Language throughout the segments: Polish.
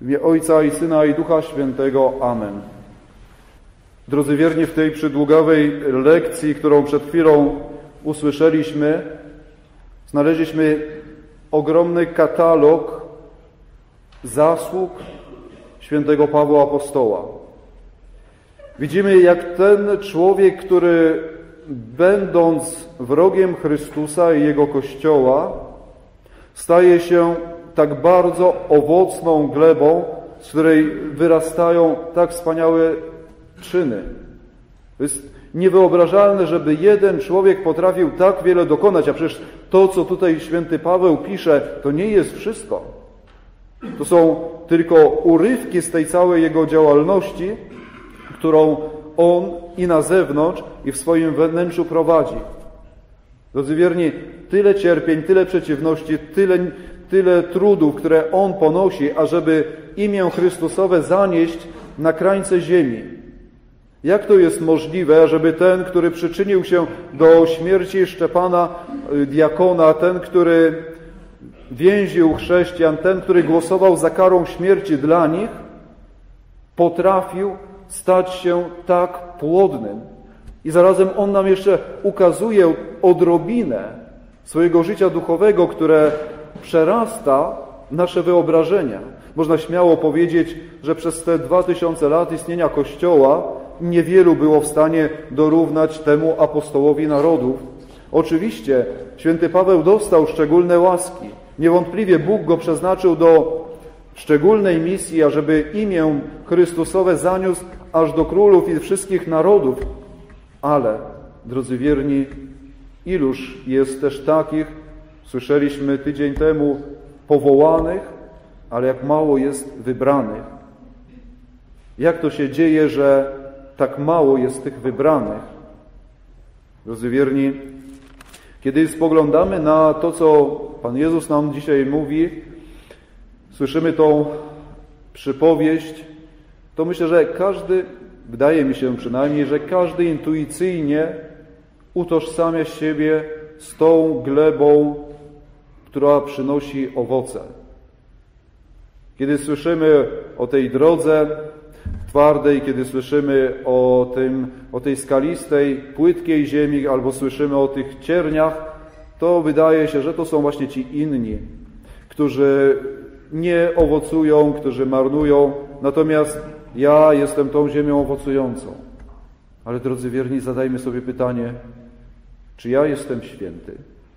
W imię Ojca i Syna i Ducha Świętego. Amen. Drodzy wierni, w tej przydługawej lekcji, którą przed chwilą usłyszeliśmy, znaleźliśmy ogromny katalog zasług świętego Pawła Apostoła. Widzimy, jak ten człowiek, który będąc wrogiem Chrystusa i Jego Kościoła, staje się tak bardzo owocną glebą, z której wyrastają tak wspaniałe czyny. To jest niewyobrażalne, żeby jeden człowiek potrafił tak wiele dokonać, a przecież to, co tutaj święty Paweł pisze, to nie jest wszystko. To są tylko urywki z tej całej jego działalności, którą on i na zewnątrz, i w swoim wnętrzu prowadzi. Drodzy wierni, tyle cierpień, tyle przeciwności, tyle trudów, które on ponosi, ażeby imię Chrystusowe zanieść na krańce ziemi. Jak to jest możliwe, żeby ten, który przyczynił się do śmierci Szczepana, diakona, ten, który więził chrześcijan, ten, który głosował za karą śmierci dla nich, potrafił stać się tak płodnym. I zarazem on nam jeszcze ukazuje odrobinę swojego życia duchowego, które przerasta nasze wyobrażenia. Można śmiało powiedzieć, że przez te 2000 lat istnienia Kościoła niewielu było w stanie dorównać temu apostołowi narodów. Oczywiście święty Paweł dostał szczególne łaski. Niewątpliwie Bóg go przeznaczył do szczególnej misji, ażeby imię Chrystusowe zaniósł aż do królów i wszystkich narodów. Ale, drodzy wierni, iluż jest też takich, słyszeliśmy tydzień temu, powołanych, ale jak mało jest wybranych. Jak to się dzieje, że tak mało jest tych wybranych? Drodzy wierni, kiedy spoglądamy na to, co Pan Jezus nam dzisiaj mówi, słyszymy tą przypowieść, to myślę, że każdy, wydaje mi się przynajmniej, że każdy intuicyjnie utożsamia siebie z tą glebą, która przynosi owoce. Kiedy słyszymy o tej drodze twardej, kiedy słyszymy o tej skalistej, płytkiej ziemi, albo słyszymy o tych cierniach, to wydaje się, że to są właśnie ci inni, którzy nie owocują, którzy marnują, natomiast ja jestem tą ziemią owocującą. Ale drodzy wierni, zadajmy sobie pytanie, czy ja jestem święty?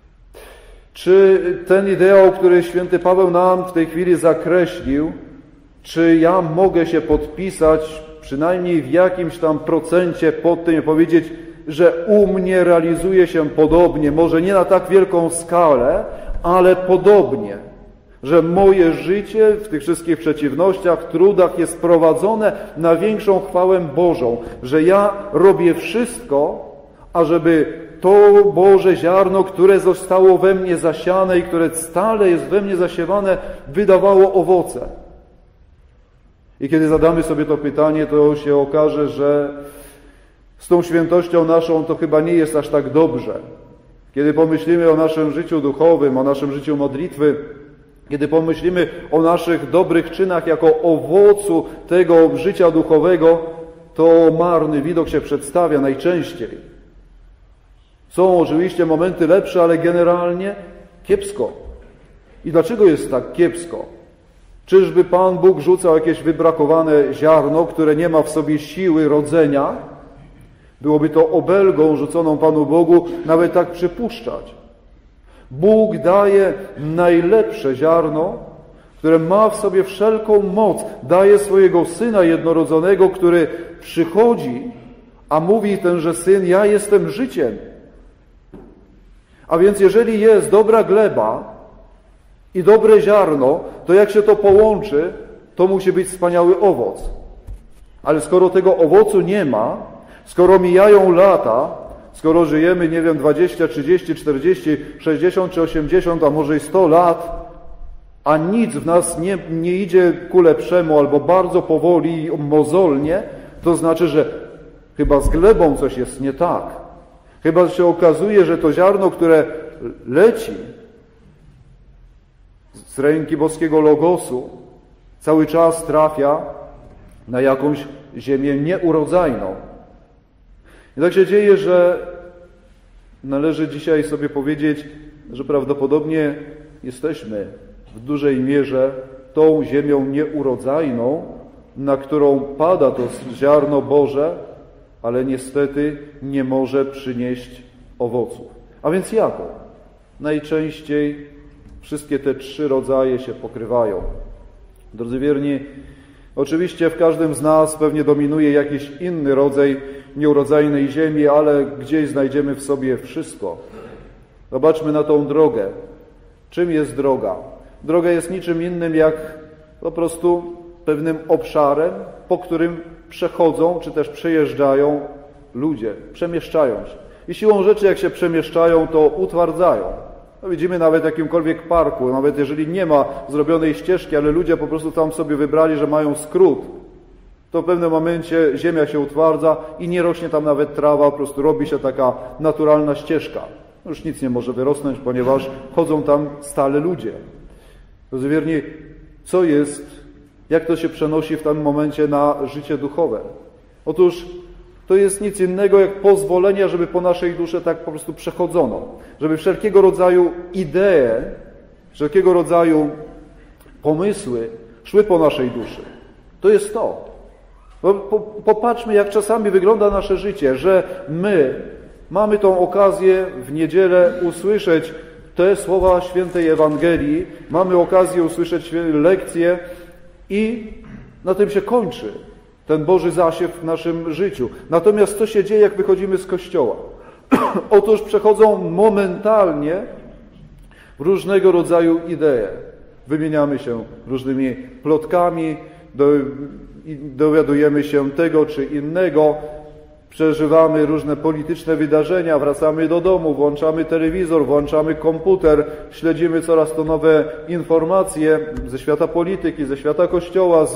Czy ten ideał, który święty Paweł nam w tej chwili zakreślił, czy ja mogę się podpisać przynajmniej w jakimś tam procencie pod tym i powiedzieć, że u mnie realizuje się podobnie, może nie na tak wielką skalę, ale podobnie, że moje życie w tych wszystkich przeciwnościach, trudach jest prowadzone na większą chwałę Bożą, że ja robię wszystko, ażeby to Boże ziarno, które zostało we mnie zasiane i które stale jest we mnie zasiewane, wydawało owoce. I kiedy zadamy sobie to pytanie, to się okaże, że z tą świętością naszą to chyba nie jest aż tak dobrze. Kiedy pomyślimy o naszym życiu duchowym, o naszym życiu modlitwy, kiedy pomyślimy o naszych dobrych czynach jako owocu tego życia duchowego, to marny widok się przedstawia najczęściej. Są oczywiście momenty lepsze, ale generalnie kiepsko. I dlaczego jest tak kiepsko? Czyżby Pan Bóg rzucał jakieś wybrakowane ziarno, które nie ma w sobie siły rodzenia? Byłoby to obelgą rzuconą Panu Bogu nawet tak przypuszczać. Bóg daje najlepsze ziarno, które ma w sobie wszelką moc. Daje swojego Syna jednorodzonego, który przychodzi, a mówi tenże Syn, ja jestem życiem. A więc jeżeli jest dobra gleba i dobre ziarno, to jak się to połączy, to musi być wspaniały owoc. Ale skoro tego owocu nie ma, skoro mijają lata, skoro żyjemy, 20, 30, 40, 60 czy 80, a może i 100 lat, a nic w nas nie idzie ku lepszemu albo bardzo powoli i mozolnie, to znaczy, że chyba z glebą coś jest nie tak. Chyba się okazuje, że to ziarno, które leci z ręki boskiego Logosu, cały czas trafia na jakąś ziemię nieurodzajną. I tak się dzieje, że należy dzisiaj sobie powiedzieć, że prawdopodobnie jesteśmy w dużej mierze tą ziemią nieurodzajną, na którą pada to ziarno Boże, ale niestety nie może przynieść owoców. A więc jaką? Najczęściej wszystkie te 3 rodzaje się pokrywają. Drodzy wierni, oczywiście w każdym z nas pewnie dominuje jakiś inny rodzaj nieurodzajnej ziemi, ale gdzieś znajdziemy w sobie wszystko. Zobaczmy na tą drogę. Czym jest droga? Droga jest niczym innym jak po prostu pewnym obszarem, po którym przechodzą, czy też przejeżdżają ludzie, przemieszczają się. I siłą rzeczy, jak się przemieszczają, to utwardzają. No widzimy nawet w jakimkolwiek parku, nawet jeżeli nie ma zrobionej ścieżki, ale ludzie po prostu tam sobie wybrali, że mają skrót, to w pewnym momencie ziemia się utwardza i nie rośnie tam nawet trawa, po prostu robi się taka naturalna ścieżka. Już nic nie może wyrosnąć, ponieważ chodzą tam stale ludzie. Drodzy wierni, co jest, jak to się przenosi w tym momencie na życie duchowe? Otóż to jest nic innego jak pozwolenie, żeby po naszej duszy tak po prostu przechodzono. Żeby wszelkiego rodzaju idee, wszelkiego rodzaju pomysły szły po naszej duszy. To jest to. Popatrzmy, jak czasami wygląda nasze życie, że my mamy tą okazję w niedzielę usłyszeć te słowa świętej Ewangelii, mamy okazję usłyszeć lekcje i na tym się kończy ten Boży zasiew w naszym życiu. Natomiast co się dzieje, jak wychodzimy z kościoła? Otóż przechodzą momentalnie w różnego rodzaju idee. Wymieniamy się różnymi plotkami, dowiadujemy się tego czy innego, przeżywamy różne polityczne wydarzenia, wracamy do domu, włączamy telewizor, włączamy komputer, śledzimy coraz to nowe informacje ze świata polityki, ze świata kościoła,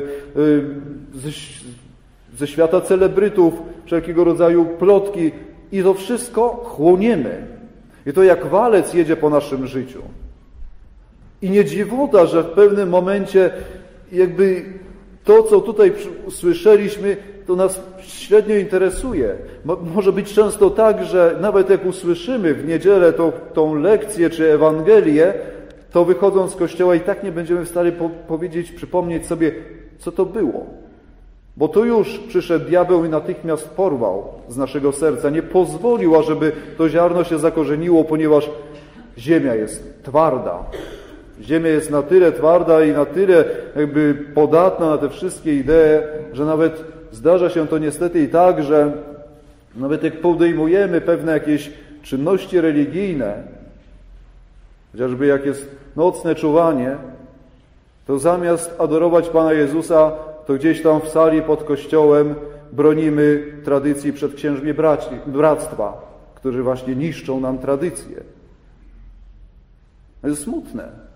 ze świata celebrytów, wszelkiego rodzaju plotki i to wszystko chłoniemy. I to jak walec jedzie po naszym życiu. I nie dziwoda, że w pewnym momencie jakby to, co tutaj słyszeliśmy, to nas średnio interesuje. Może być często tak, że nawet jak usłyszymy w niedzielę tą lekcję czy Ewangelię, to wychodząc z kościoła i tak nie będziemy w stanie przypomnieć sobie, co to było. Bo tu już przyszedł diabeł i natychmiast porwał z naszego serca. Nie pozwolił, ażeby to ziarno się zakorzeniło, ponieważ ziemia jest twarda. Ziemia jest na tyle twarda i na tyle jakby podatna na te wszystkie idee, że nawet zdarza się to niestety i tak, że nawet jak podejmujemy pewne jakieś czynności religijne, chociażby jak jest nocne czuwanie, to zamiast adorować Pana Jezusa, to gdzieś tam w sali pod kościołem bronimy tradycji przed księżmi bractwa, którzy właśnie niszczą nam tradycję. To jest smutne,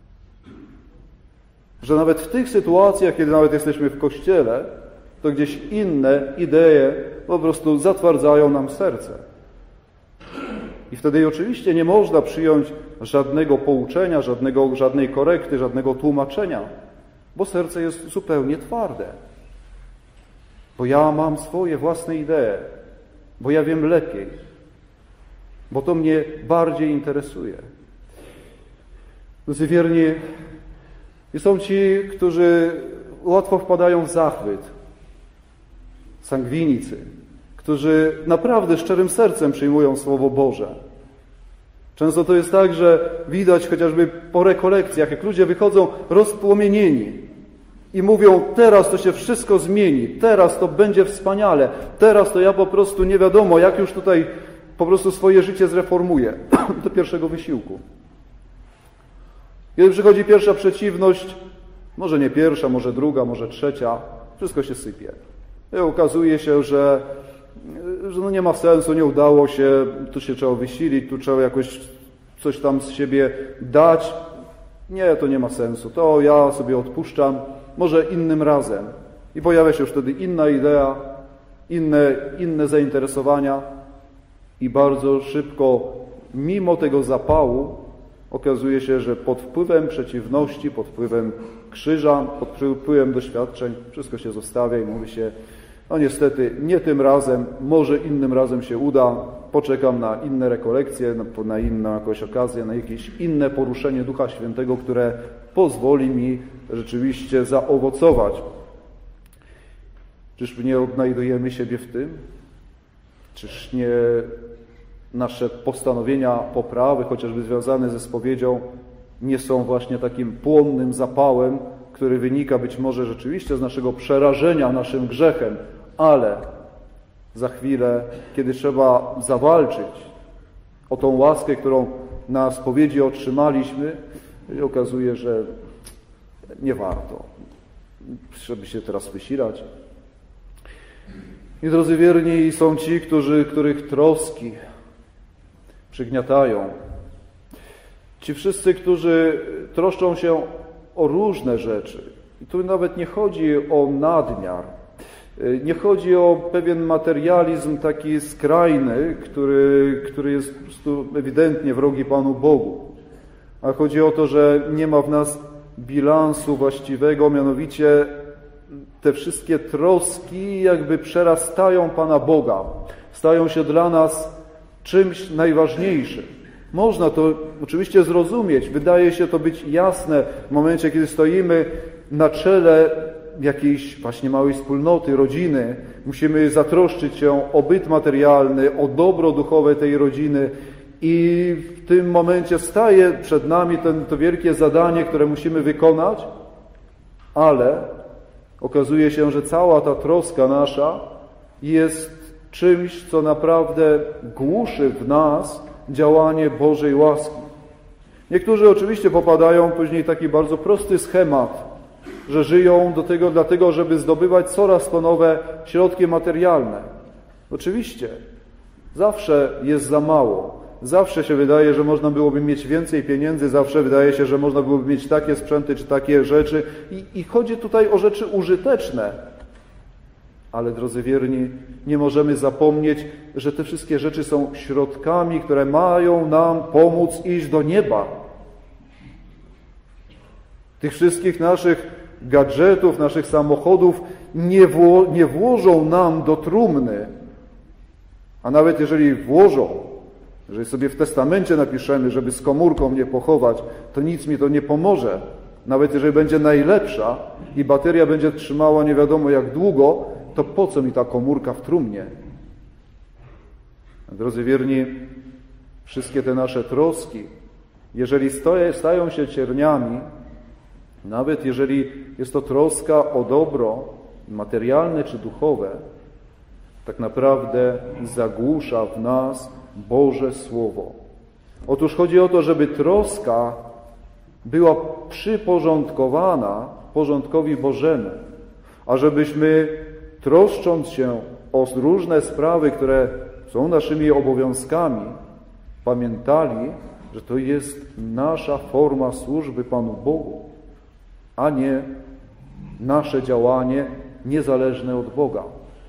że nawet w tych sytuacjach, kiedy nawet jesteśmy w kościele, to gdzieś inne idee po prostu zatwardzają nam serce. I wtedy oczywiście nie można przyjąć żadnego pouczenia, żadnej korekty, żadnego tłumaczenia, bo serce jest zupełnie twarde. Bo ja mam swoje własne idee, bo ja wiem lepiej, bo to mnie bardziej interesuje. Drodzy wierni, i są ci, którzy łatwo wpadają w zachwyt, sangwinicy, którzy naprawdę szczerym sercem przyjmują Słowo Boże. Często to jest tak, że widać chociażby po rekolekcjach, jak ludzie wychodzą rozpłomienieni i mówią, teraz to się wszystko zmieni, teraz to będzie wspaniale, teraz to ja po prostu nie wiadomo, jak już tutaj po prostu swoje życie zreformuję do pierwszego wysiłku. Kiedy przychodzi pierwsza przeciwność, może nie pierwsza, może druga, może trzecia, wszystko się sypie. I okazuje się, że no nie ma sensu, nie udało się, tu się trzeba wysilić, tu trzeba jakoś coś tam z siebie dać. Nie, to nie ma sensu, to ja sobie odpuszczam, może innym razem. I pojawia się już wtedy inna idea, inne zainteresowania i bardzo szybko, mimo tego zapału, okazuje się, że pod wpływem przeciwności, pod wpływem krzyża, pod wpływem doświadczeń, wszystko się zostawia i mówi się, no niestety nie tym razem, może innym razem się uda, poczekam na inne rekolekcje, na inną jakąś okazję, na jakieś inne poruszenie Ducha Świętego, które pozwoli mi rzeczywiście zaowocować. Czyż nie odnajdujemy siebie w tym? Czyż nie nasze postanowienia poprawy, chociażby związane ze spowiedzią, nie są właśnie takim płonnym zapałem, który wynika być może rzeczywiście z naszego przerażenia naszym grzechem, ale za chwilę, kiedy trzeba zawalczyć o tą łaskę, którą na spowiedzi otrzymaliśmy, okazuje, że nie warto, żeby się teraz wysilać. I drodzy wierni, są ci, których troski przygniatają. Ci wszyscy, którzy troszczą się o różne rzeczy. I tu nawet nie chodzi o nadmiar. Nie chodzi o pewien materializm taki skrajny, który jest po prostu ewidentnie wrogi Panu Bogu. A chodzi o to, że nie ma w nas bilansu właściwego, mianowicie te wszystkie troski jakby przerastają Pana Boga. Stają się dla nas czymś najważniejszym. Można to oczywiście zrozumieć. Wydaje się to być jasne w momencie, kiedy stoimy na czele jakiejś właśnie małej wspólnoty, rodziny. Musimy zatroszczyć się o byt materialny, o dobro duchowe tej rodziny i w tym momencie staje przed nami to wielkie zadanie, które musimy wykonać, ale okazuje się, że cała ta troska nasza jest czymś, co naprawdę głuszy w nas działanie Bożej łaski. Niektórzy oczywiście popadają później w taki bardzo prosty schemat, że żyją dlatego, żeby zdobywać coraz to nowe środki materialne. Oczywiście, zawsze jest za mało. Zawsze się wydaje, że można byłoby mieć więcej pieniędzy, zawsze wydaje się, że można byłoby mieć takie sprzęty czy takie rzeczy. I chodzi tutaj o rzeczy użyteczne. Ale, drodzy wierni, nie możemy zapomnieć, że te wszystkie rzeczy są środkami, które mają nam pomóc iść do nieba. Tych wszystkich naszych gadżetów, naszych samochodów nie włożą nam do trumny. A nawet jeżeli włożą, jeżeli sobie w testamencie napiszemy, żeby z komórką mnie pochować, to nic mi to nie pomoże. Nawet jeżeli będzie najlepsza i bateria będzie trzymała nie wiadomo jak długo, to po co mi ta komórka w trumnie? Drodzy wierni, wszystkie te nasze troski, jeżeli stają się cierniami, nawet jeżeli jest to troska o dobro materialne czy duchowe, tak naprawdę zagłusza w nas Boże Słowo. Otóż chodzi o to, żeby troska była przyporządkowana porządkowi Bożemu, a żebyśmy troszcząc się o różne sprawy, które są naszymi obowiązkami, pamiętali, że to jest nasza forma służby Panu Bogu, a nie nasze działanie niezależne od Boga.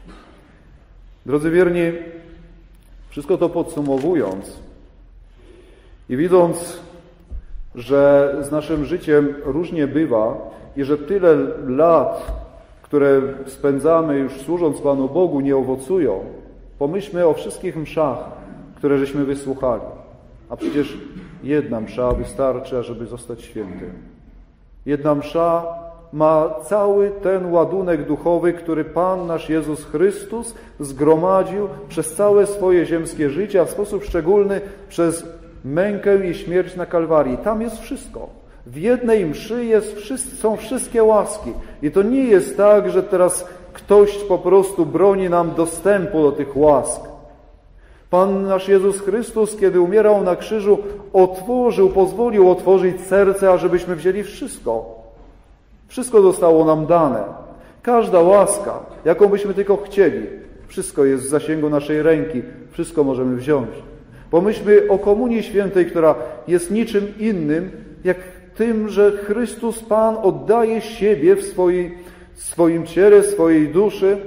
Drodzy wierni, wszystko to podsumowując i widząc, że z naszym życiem różnie bywa i że tyle lat, które spędzamy już służąc Panu Bogu, nie owocują, pomyślmy o wszystkich mszach, które żeśmy wysłuchali. A przecież jedna msza wystarczy, ażeby zostać świętym. Jedna msza ma cały ten ładunek duchowy, który Pan nasz Jezus Chrystus zgromadził przez całe swoje ziemskie życie, a w sposób szczególny przez mękę i śmierć na Kalwarii. Tam jest wszystko. W jednej mszy są wszystkie łaski. I to nie jest tak, że teraz ktoś po prostu broni nam dostępu do tych łask. Pan nasz Jezus Chrystus, kiedy umierał na krzyżu, pozwolił otworzyć serce, ażebyśmy wzięli wszystko. Wszystko zostało nam dane. Każda łaska, jaką byśmy tylko chcieli, wszystko jest w zasięgu naszej ręki. Wszystko możemy wziąć. Pomyślmy o Komunii Świętej, która jest niczym innym, jak tym, że Chrystus Pan oddaje siebie w swoim ciele, swojej duszy,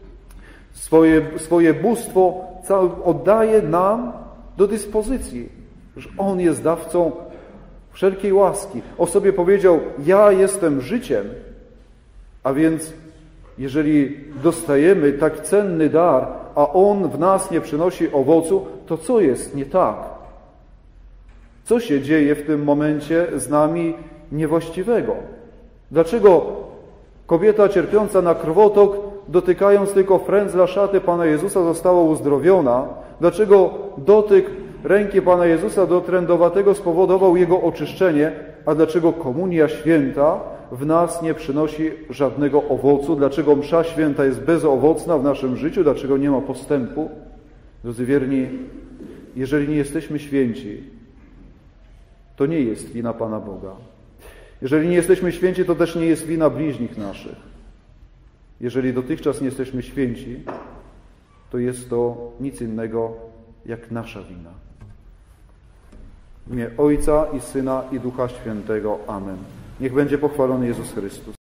swoje bóstwo oddaje nam do dyspozycji. Że On jest dawcą wszelkiej łaski. O sobie powiedział: ja jestem życiem. A więc jeżeli dostajemy tak cenny dar, a on w nas nie przynosi owocu, to co jest nie tak? Co się dzieje w tym momencie z nami niewłaściwego? Dlaczego kobieta cierpiąca na krwotok, dotykając tylko frędzla szaty Pana Jezusa, została uzdrowiona? Dlaczego dotyk ręki Pana Jezusa do trędowatego spowodował jego oczyszczenie? A dlaczego komunia święta w nas nie przynosi żadnego owocu? Dlaczego msza święta jest bezowocna w naszym życiu? Dlaczego nie ma postępu? Drodzy wierni, jeżeli nie jesteśmy święci, to nie jest wina Pana Boga. Jeżeli nie jesteśmy święci, to też nie jest wina bliźnich naszych. Jeżeli dotychczas nie jesteśmy święci, to jest to nic innego jak nasza wina. W imię Ojca i Syna i Ducha Świętego. Amen. Niech będzie pochwalony Jezus Chrystus.